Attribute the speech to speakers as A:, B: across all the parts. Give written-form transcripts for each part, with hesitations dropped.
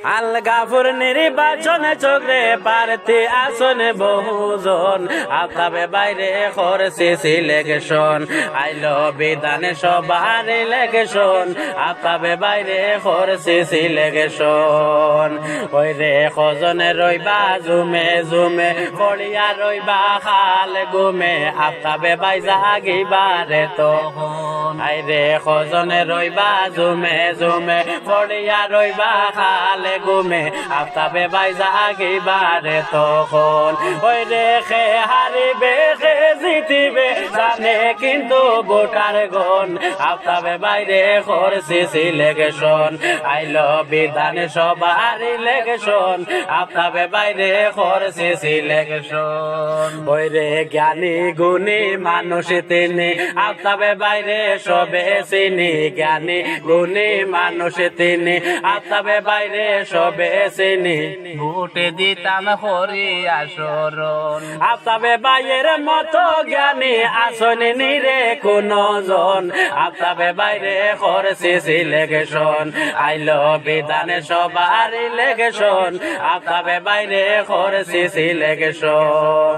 A: আলগাপুর নির্বাচনে চোখে প্রার্থী আসনে বহুজন আফতাবে বাইরে করছে সিলেকশন আইল বিধানে সবার ইলেকশন আফতাবে বাইরে করছে সিলেকশন ওই রে খজনে রইবা জুমে জুমে পড়িয়া রইবা খাল গুমে আফতাবে বাইজা গিবারে তখন আই রে খজনে রইবা জুমে জুমে পড়িয়া রইবা খাল গুমে আফতাবে বাইজা গিবারে তখন ওই রে খে হারিবে খে জিতিবে জানে কিন্তু ভোটার গণ আফতাবে বাইরে করছে সিলেকশন আইল বিধানে সবার ইলেকশন আফতাবে বাইরে করছে সিলেকশন ওই রে জ্ঞানী গুণী মানুষ তিনি আফতাবে বাইরে সবে চিনি জ্ঞানী গুণী মানুষ তিনি আফতাবে বাইরে সবে চিনি ভোটে দিতাম হরি আসরণ আফতাবে বাইরের মতো জ্ঞানী আসনি নিরে কোন জন আফতাবে বাইরে করছে সিলেকশন আইল বিধানে সবার ইলেকশন আফতাবে বাইরে করছে সিলেকশন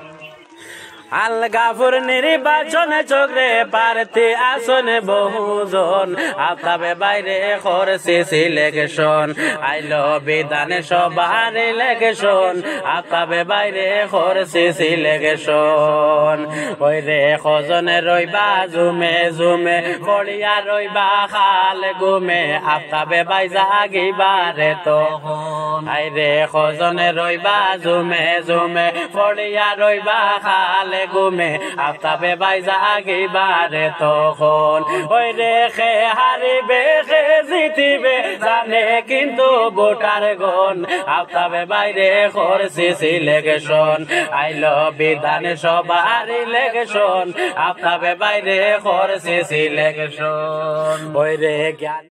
A: আলগাপুর নির্বাচনে চোখে প্রার্থী আসনে বহুজন আফতাবে বাইরে করছে সিলেকশন আইল বিধানে সবার ইলেকশন আফতাবে বাইরে করছে সিলেকশন ওই রে খজনে রইবা জুমে জুমে পড়িয়া রইবা খাল গুমে আফতাবে বাইজা গিবারে তখন আই রে খজনে রইবা জুমে জুমে পড়িয়া রইবা খাল গুমে আফতাবে বাইজা গিবারে তখন ওই রে খে হারিবে খে জিতিবে জানে কিন্তু ভোটার গণ আফতাবে বাইরে করছে সিলেকশন আইল বিধানে সবার ইলেকশন আফতাবে বাইরে করছে সিলেকশন ওই রে জ্ঞান